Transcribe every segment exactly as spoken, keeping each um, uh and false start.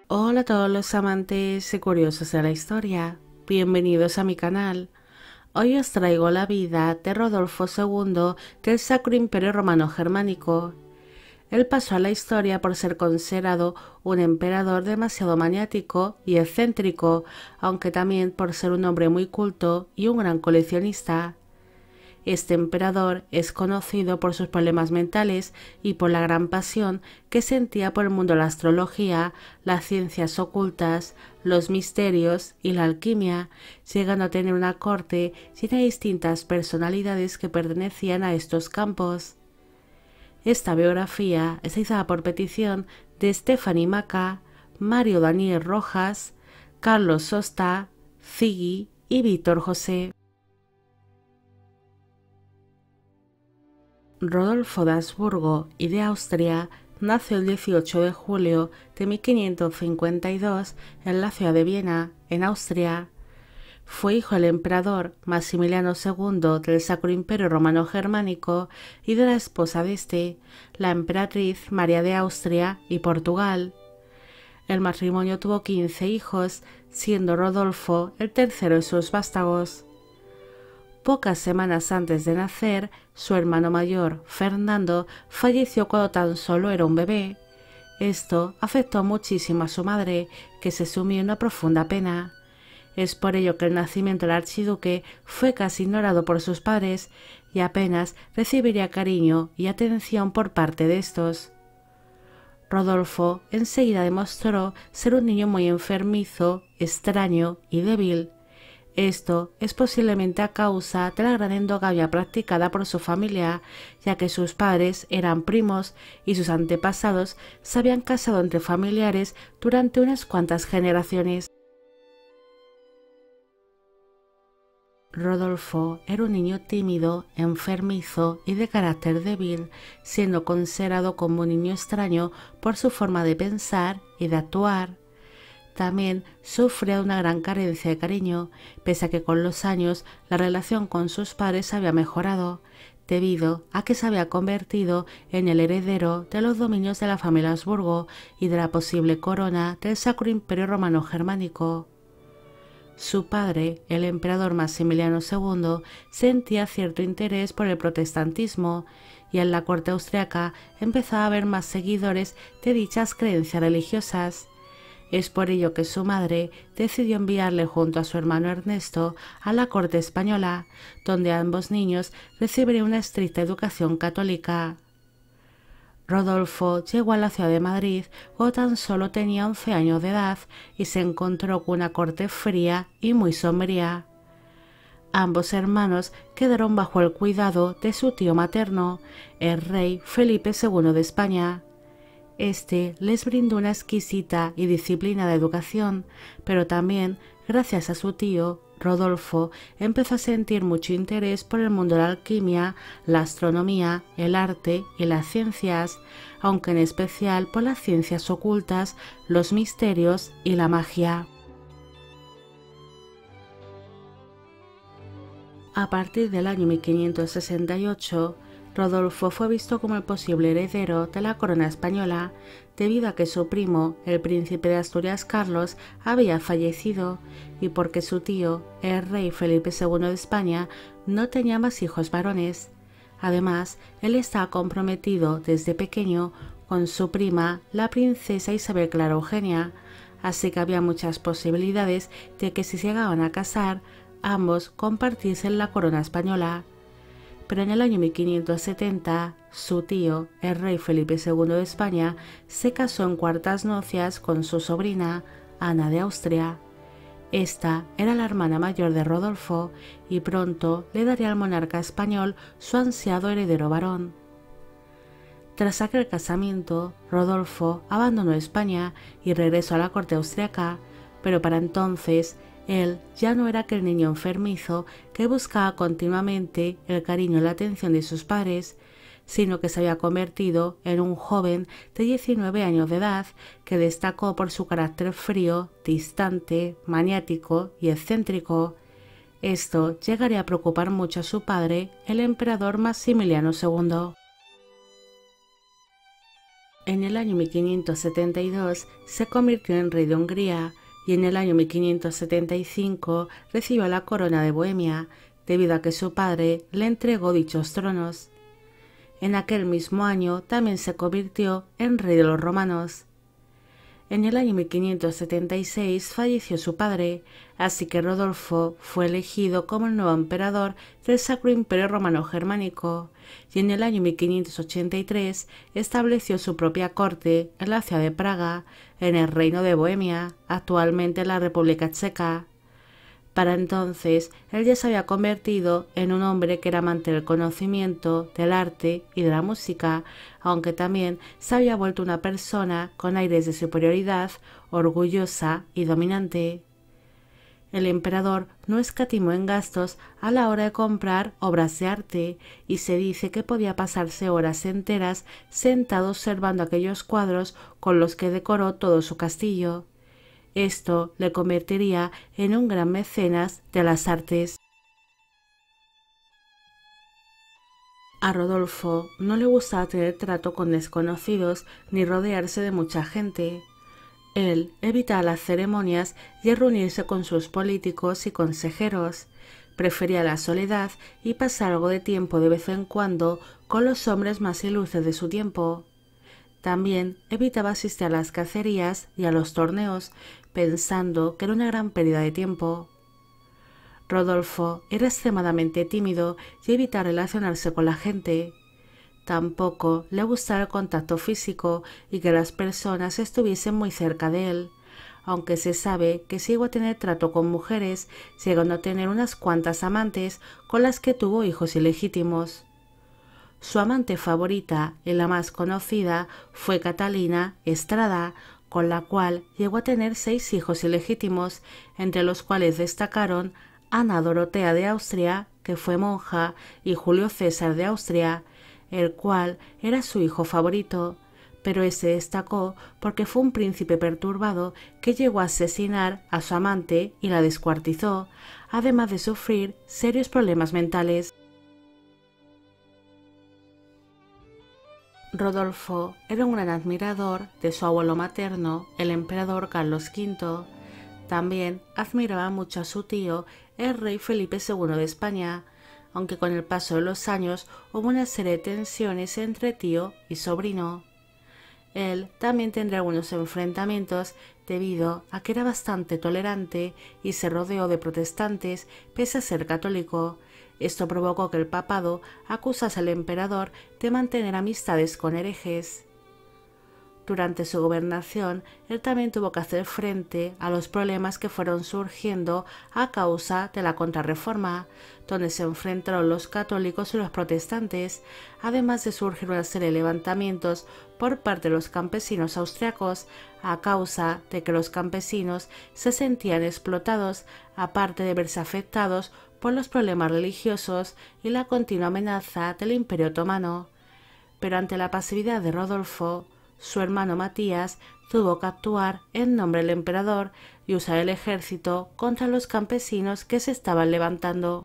Hola a todos los amantes y curiosos de la historia, bienvenidos a mi canal. Hoy os traigo la vida de Rodolfo segundo del Sacro Imperio Romano Germánico. Él pasó a la historia por ser considerado un emperador demasiado maniático y excéntrico, aunque también por ser un hombre muy culto y un gran coleccionista. Este emperador es conocido por sus problemas mentales y por la gran pasión que sentía por el mundo de la astrología, las ciencias ocultas, los misterios y la alquimia, llegando a tener una corte llena de distintas personalidades que pertenecían a estos campos. Esta biografía es realizada por petición de Stephanie Maca, Mario Daniel Rojas, Carlos Sosta, Ziggy y Víctor José. Rodolfo de Habsburgo y de Austria nació el dieciocho de julio de mil quinientos cincuenta y dos en la ciudad de Viena, en Austria. Fue hijo del emperador Maximiliano segundo del Sacro Imperio Romano Germánico y de la esposa de este, la emperatriz María de Austria y Portugal. El matrimonio tuvo quince hijos, siendo Rodolfo el tercero de sus vástagos. Pocas semanas antes de nacer, su hermano mayor, Fernando, falleció cuando tan solo era un bebé. Esto afectó muchísimo a su madre, que se sumió en una profunda pena. Es por ello que el nacimiento del archiduque fue casi ignorado por sus padres y apenas recibiría cariño y atención por parte de estos. Rodolfo enseguida demostró ser un niño muy enfermizo, extraño y débil. Esto es posiblemente a causa de la gran endogamia practicada por su familia, ya que sus padres eran primos y sus antepasados se habían casado entre familiares durante unas cuantas generaciones. Rodolfo era un niño tímido, enfermizo y de carácter débil, siendo considerado como un niño extraño por su forma de pensar y de actuar. También sufría de una gran carencia de cariño, pese a que con los años la relación con sus padres había mejorado, debido a que se había convertido en el heredero de los dominios de la familia Habsburgo y de la posible corona del Sacro Imperio Romano Germánico. Su padre, el emperador Maximiliano segundo, sentía cierto interés por el protestantismo, y en la corte austriaca empezaba a haber más seguidores de dichas creencias religiosas. Es por ello que su madre decidió enviarle junto a su hermano Ernesto a la corte española, donde ambos niños recibirían una estricta educación católica. Rodolfo llegó a la ciudad de Madrid cuando tan solo tenía once años de edad y se encontró con una corte fría y muy sombría. Ambos hermanos quedaron bajo el cuidado de su tío materno, el rey Felipe segundo de España. Este les brindó una exquisita y disciplinada educación, pero también, gracias a su tío, Rodolfo empezó a sentir mucho interés por el mundo de la alquimia, la astronomía, el arte y las ciencias, aunque en especial por las ciencias ocultas, los misterios y la magia. A partir del año mil quinientos sesenta y ocho, Rodolfo fue visto como el posible heredero de la corona española, debido a que su primo, el príncipe de Asturias Carlos, había fallecido y porque su tío, el rey Felipe segundo de España, no tenía más hijos varones. Además, él estaba comprometido desde pequeño con su prima, la princesa Isabel Clara Eugenia, así que había muchas posibilidades de que si se llegaban a casar, ambos compartiesen la corona española. Pero en el año mil quinientos setenta, su tío, el rey Felipe segundo de España, se casó en cuartas nupcias con su sobrina, Ana de Austria. Esta era la hermana mayor de Rodolfo y pronto le daría al monarca español su ansiado heredero varón. Tras aquel casamiento, Rodolfo abandonó España y regresó a la corte austriaca, pero para entonces él ya no era aquel niño enfermizo que buscaba continuamente el cariño y la atención de sus padres, sino que se había convertido en un joven de diecinueve años de edad que destacó por su carácter frío, distante, maniático y excéntrico. Esto llegaría a preocupar mucho a su padre, el emperador Maximiliano segundo. En el año mil quinientos setenta y dos se convirtió en rey de Hungría y en el año mil quinientos setenta y cinco recibió la corona de Bohemia, debido a que su padre le entregó dichos tronos. En aquel mismo año también se convirtió en rey de los romanos. En el año mil quinientos setenta y seis falleció su padre, así que Rodolfo fue elegido como el nuevo emperador del Sacro Imperio Romano Germánico, y en el año mil quinientos ochenta y tres estableció su propia corte en la ciudad de Praga, en el Reino de Bohemia, actualmente la República Checa. Para entonces, él ya se había convertido en un hombre que era amante del conocimiento, del arte y de la música, aunque también se había vuelto una persona con aires de superioridad, orgullosa y dominante. El emperador no escatimó en gastos a la hora de comprar obras de arte, y se dice que podía pasarse horas enteras sentado observando aquellos cuadros con los que decoró todo su castillo. Esto le convertiría en un gran mecenas de las artes. A Rodolfo no le gustaba tener trato con desconocidos ni rodearse de mucha gente. Él evitaba las ceremonias y reunirse con sus políticos y consejeros. Prefería la soledad y pasar algo de tiempo de vez en cuando con los hombres más ilustres de su tiempo. También evitaba asistir a las cacerías y a los torneos, pensando que era una gran pérdida de tiempo. Rodolfo era extremadamente tímido y evitaba relacionarse con la gente. Tampoco le gustaba el contacto físico y que las personas estuviesen muy cerca de él, aunque se sabe que sí llegó a tener trato con mujeres, llegando a tener unas cuantas amantes con las que tuvo hijos ilegítimos. Su amante favorita y la más conocida fue Catalina Estrada, con la cual llegó a tener seis hijos ilegítimos, entre los cuales destacaron Ana Dorotea de Austria, que fue monja, y Julio César de Austria, el cual era su hijo favorito, pero ese destacó porque fue un príncipe perturbado que llegó a asesinar a su amante y la descuartizó, además de sufrir serios problemas mentales. Rodolfo era un gran admirador de su abuelo materno, el emperador Carlos quinto. También admiraba mucho a su tío, el rey Felipe segundo de España, aunque con el paso de los años hubo una serie de tensiones entre tío y sobrino. Él también tendría algunos enfrentamientos debido a que era bastante tolerante y se rodeó de protestantes pese a ser católico. Esto provocó que el papado acusase al emperador de mantener amistades con herejes. Durante su gobernación, él también tuvo que hacer frente a los problemas que fueron surgiendo a causa de la Contrarreforma, donde se enfrentaron los católicos y los protestantes, además de surgir una serie de levantamientos por parte de los campesinos austriacos, a causa de que los campesinos se sentían explotados, aparte de verse afectados por los problemas religiosos y la continua amenaza del Imperio Otomano. Pero ante la pasividad de Rodolfo, su hermano Matías tuvo que actuar en nombre del emperador y usar el ejército contra los campesinos que se estaban levantando.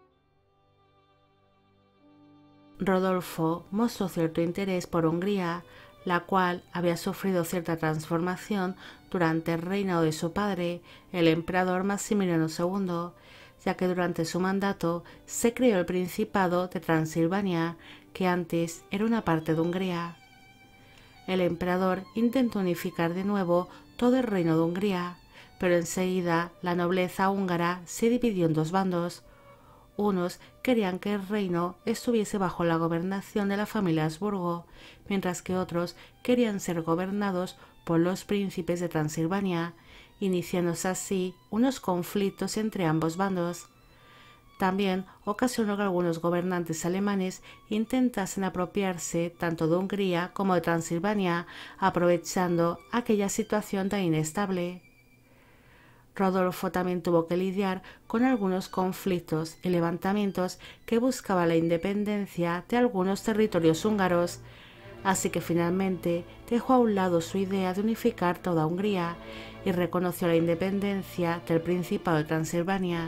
Rodolfo mostró cierto interés por Hungría, la cual había sufrido cierta transformación durante el reinado de su padre, el emperador Maximiliano segundo, ya que durante su mandato se creó el Principado de Transilvania, que antes era una parte de Hungría. El emperador intentó unificar de nuevo todo el reino de Hungría, pero enseguida la nobleza húngara se dividió en dos bandos. Unos querían que el reino estuviese bajo la gobernación de la familia Habsburgo, mientras que otros querían ser gobernados por los príncipes de Transilvania, iniciándose así unos conflictos entre ambos bandos. También ocasionó que algunos gobernantes alemanes intentasen apropiarse tanto de Hungría como de Transilvania, aprovechando aquella situación tan inestable. Rodolfo también tuvo que lidiar con algunos conflictos y levantamientos que buscaban la independencia de algunos territorios húngaros, así que finalmente dejó a un lado su idea de unificar toda Hungría y reconoció la independencia del Principado de Transilvania.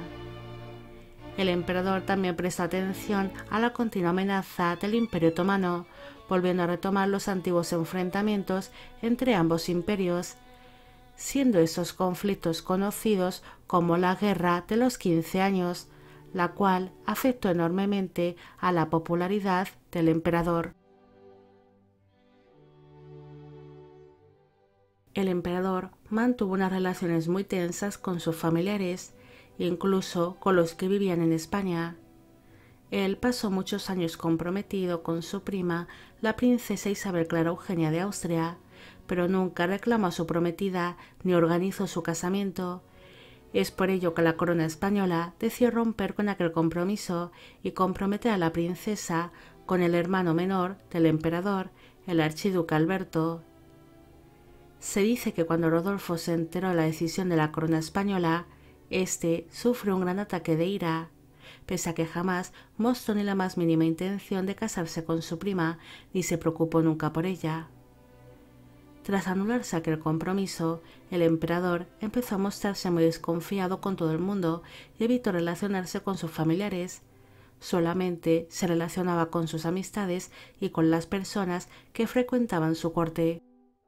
El emperador también prestó atención a la continua amenaza del Imperio Otomano, volviendo a retomar los antiguos enfrentamientos entre ambos imperios, siendo estos conflictos conocidos como la Guerra de los quince años, la cual afectó enormemente a la popularidad del emperador. El emperador mantuvo unas relaciones muy tensas con sus familiares, incluso con los que vivían en España. Él pasó muchos años comprometido con su prima, la princesa Isabel Clara Eugenia de Austria, pero nunca reclamó a su prometida ni organizó su casamiento. Es por ello que la corona española decidió romper con aquel compromiso y comprometer a la princesa con el hermano menor del emperador, el archiduque Alberto. Se dice que cuando Rodolfo se enteró de la decisión de la corona española, éste sufrió un gran ataque de ira, pese a que jamás mostró ni la más mínima intención de casarse con su prima, ni se preocupó nunca por ella. Tras anularse aquel compromiso, el emperador empezó a mostrarse muy desconfiado con todo el mundo y evitó relacionarse con sus familiares. Solamente se relacionaba con sus amistades y con las personas que frecuentaban su corte.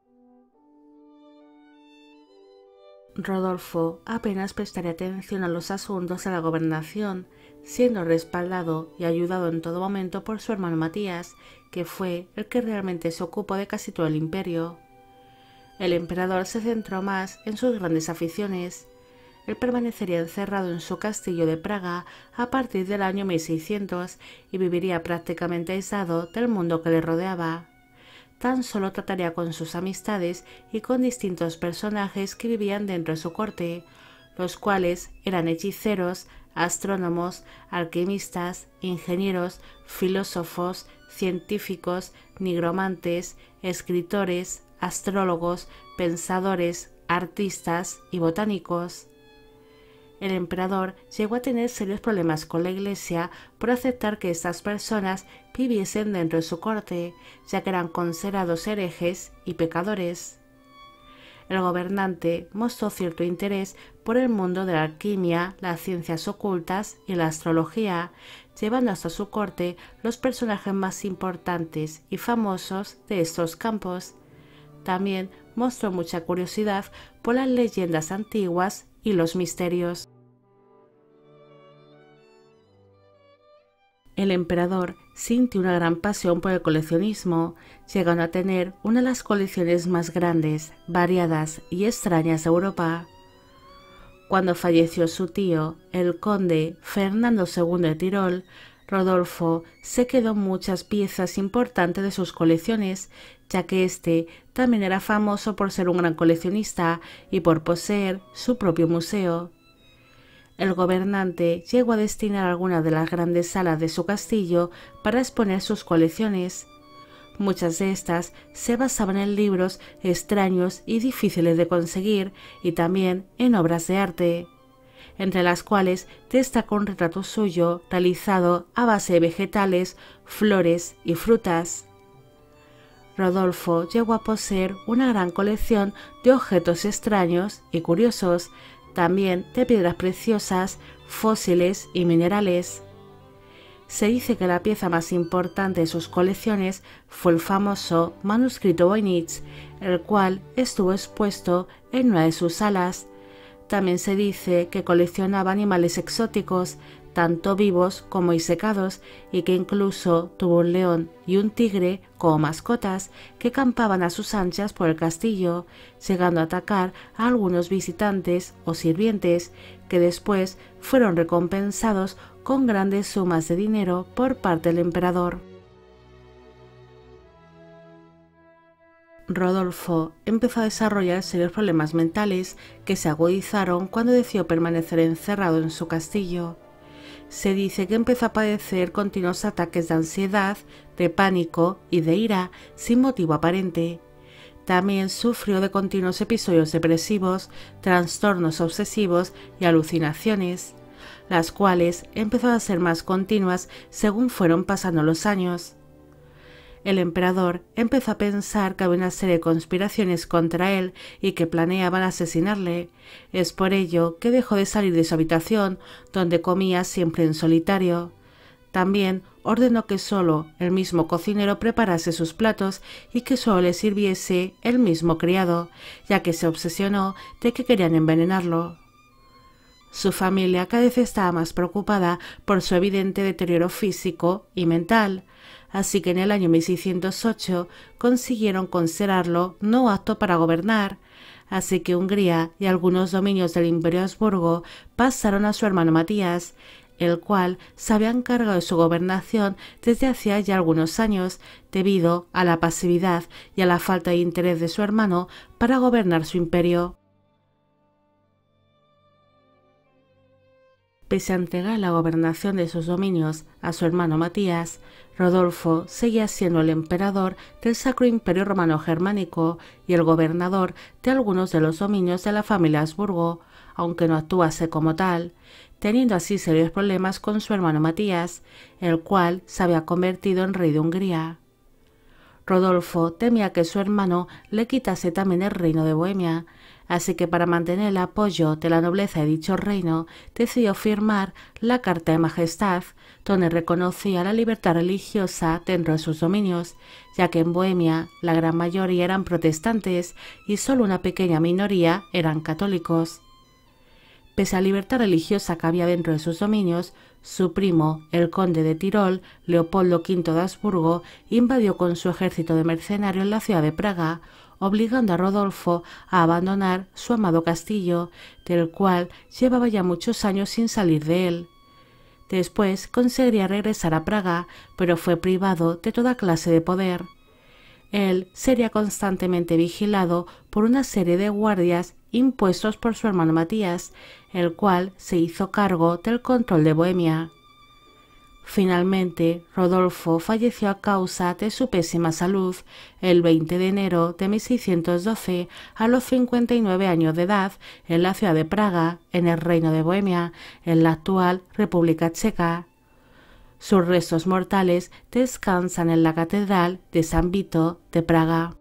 Rodolfo apenas prestaría atención a los asuntos de la gobernación, siendo respaldado y ayudado en todo momento por su hermano Matías, que fue el que realmente se ocupó de casi todo el imperio. El emperador se centró más en sus grandes aficiones. Él permanecería encerrado en su castillo de Praga a partir del año mil seiscientos y viviría prácticamente aislado del mundo que le rodeaba. Tan solo trataría con sus amistades y con distintos personajes que vivían dentro de su corte, los cuales eran hechiceros, astrónomos, alquimistas, ingenieros, filósofos, científicos, nigromantes, escritores, astrólogos, pensadores, artistas y botánicos. El emperador llegó a tener serios problemas con la Iglesia por aceptar que estas personas viviesen dentro de su corte, ya que eran considerados herejes y pecadores. El gobernante mostró cierto interés por el mundo de la alquimia, las ciencias ocultas y la astrología, llevando hasta su corte los personajes más importantes y famosos de estos campos. También mostró mucha curiosidad por las leyendas antiguas y los misterios. El emperador sintió una gran pasión por el coleccionismo, llegando a tener una de las colecciones más grandes, variadas y extrañas de Europa. Cuando falleció su tío, el conde Fernando segundo de Tirol, Rodolfo se quedó muchas piezas importantes de sus colecciones, ya que éste también era famoso por ser un gran coleccionista y por poseer su propio museo. El gobernante llegó a destinar algunas de las grandes salas de su castillo para exponer sus colecciones. Muchas de estas se basaban en libros extraños y difíciles de conseguir y también en obras de arte, entre las cuales destaca un retrato suyo realizado a base de vegetales, flores y frutas. Rodolfo llegó a poseer una gran colección de objetos extraños y curiosos, también de piedras preciosas, fósiles y minerales. Se dice que la pieza más importante de sus colecciones fue el famoso manuscrito Voynich, el cual estuvo expuesto en una de sus salas. También se dice que coleccionaba animales exóticos, tanto vivos como disecados, y que incluso tuvo un león y un tigre como mascotas que campaban a sus anchas por el castillo, llegando a atacar a algunos visitantes o sirvientes, que después fueron recompensados con grandes sumas de dinero por parte del emperador. Rodolfo empezó a desarrollar serios problemas mentales que se agudizaron cuando decidió permanecer encerrado en su castillo. Se dice que empezó a padecer continuos ataques de ansiedad, de pánico y de ira sin motivo aparente. También sufrió de continuos episodios depresivos, trastornos obsesivos y alucinaciones, las cuales empezaron a ser más continuas según fueron pasando los años. El emperador empezó a pensar que había una serie de conspiraciones contra él y que planeaban asesinarle. Es por ello que dejó de salir de su habitación, donde comía siempre en solitario. También ordenó que solo el mismo cocinero preparase sus platos y que solo le sirviese el mismo criado, ya que se obsesionó de que querían envenenarlo. Su familia cada vez estaba más preocupada por su evidente deterioro físico y mental, así que en el año mil seiscientos ocho consiguieron considerarlo no apto para gobernar, así que Hungría y algunos dominios del Imperio Habsburgo pasaron a su hermano Matías, el cual se había encargado de su gobernación desde hacía ya algunos años, debido a la pasividad y a la falta de interés de su hermano para gobernar su imperio. Pese a entregar la gobernación de sus dominios a su hermano Matías, Rodolfo seguía siendo el emperador del Sacro Imperio Romano Germánico y el gobernador de algunos de los dominios de la familia Habsburgo, aunque no actuase como tal, teniendo así serios problemas con su hermano Matías, el cual se había convertido en rey de Hungría. Rodolfo temía que su hermano le quitase también el reino de Bohemia, así que para mantener el apoyo de la nobleza de dicho reino decidió firmar la Carta de Majestad, donde reconocía la libertad religiosa dentro de sus dominios, ya que en Bohemia la gran mayoría eran protestantes y solo una pequeña minoría eran católicos. Pese a la libertad religiosa que había dentro de sus dominios, su primo, el conde de Tirol, Leopoldo quinto de Habsburgo, invadió con su ejército de mercenarios la ciudad de Praga, obligando a Rodolfo a abandonar su amado castillo, del cual llevaba ya muchos años sin salir de él. Después conseguiría regresar a Praga, pero fue privado de toda clase de poder. Él sería constantemente vigilado por una serie de guardias impuestos por su hermano Matías, el cual se hizo cargo del control de Bohemia. Finalmente, Rodolfo falleció a causa de su pésima salud el veinte de enero de mil seiscientos doce a los cincuenta y nueve años de edad en la ciudad de Praga, en el Reino de Bohemia, en la actual República Checa. Sus restos mortales descansan en la Catedral de San Vito de Praga.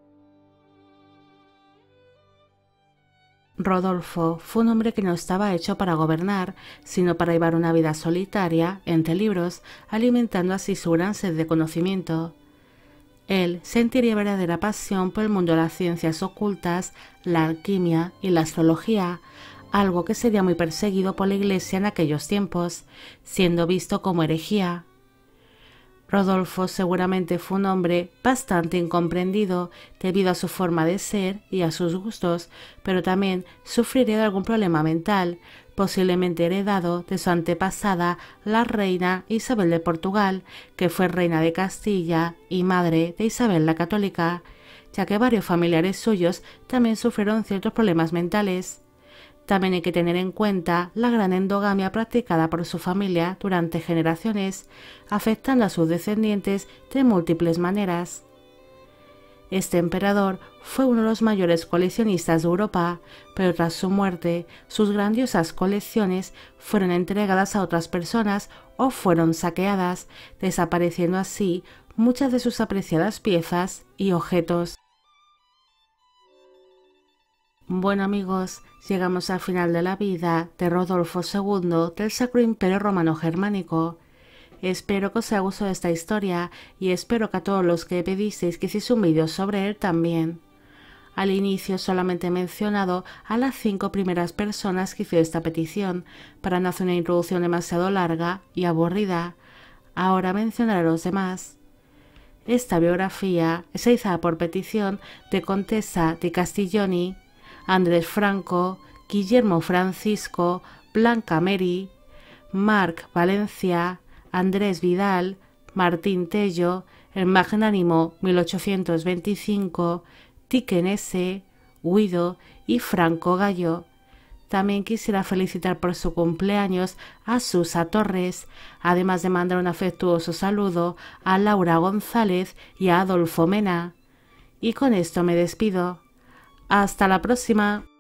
Rodolfo fue un hombre que no estaba hecho para gobernar, sino para llevar una vida solitaria entre libros, alimentando así su gran sed de conocimiento. Él sentiría verdadera pasión por el mundo de las ciencias ocultas, la alquimia y la astrología, algo que sería muy perseguido por la Iglesia en aquellos tiempos, siendo visto como herejía. Rodolfo seguramente fue un hombre bastante incomprendido debido a su forma de ser y a sus gustos, pero también sufriría de algún problema mental, posiblemente heredado de su antepasada, la reina Isabel de Portugal, que fue reina de Castilla y madre de Isabel la Católica, ya que varios familiares suyos también sufrieron ciertos problemas mentales. También hay que tener en cuenta la gran endogamia practicada por su familia durante generaciones, afectando a sus descendientes de múltiples maneras. Este emperador fue uno de los mayores coleccionistas de Europa, pero tras su muerte, sus grandiosas colecciones fueron entregadas a otras personas o fueron saqueadas, desapareciendo así muchas de sus apreciadas piezas y objetos. Bueno amigos, llegamos al final de la vida de Rodolfo segundo del Sacro Imperio Romano Germánico. Espero que os haya gustado esta historia y espero que a todos los que pedisteis que hiciese un vídeo sobre él también. Al inicio solamente he mencionado a las cinco primeras personas que hicieron esta petición, para no hacer una introducción demasiado larga y aburrida. Ahora mencionaré a los demás. Esta biografía es realizada por petición de Contessa di Castiglioni, Andrés Franco, Guillermo Francisco, Blanca Meri, Marc Valencia, Andrés Vidal, Martín Tello, el Magnánimo mil ochocientos veinticinco, Tiken S., Guido y Franco Gallo. También quisiera felicitar por su cumpleaños a Susa Torres, además de mandar un afectuoso saludo a Laura González y a Adolfo Mena. Y con esto me despido. Hasta la próxima.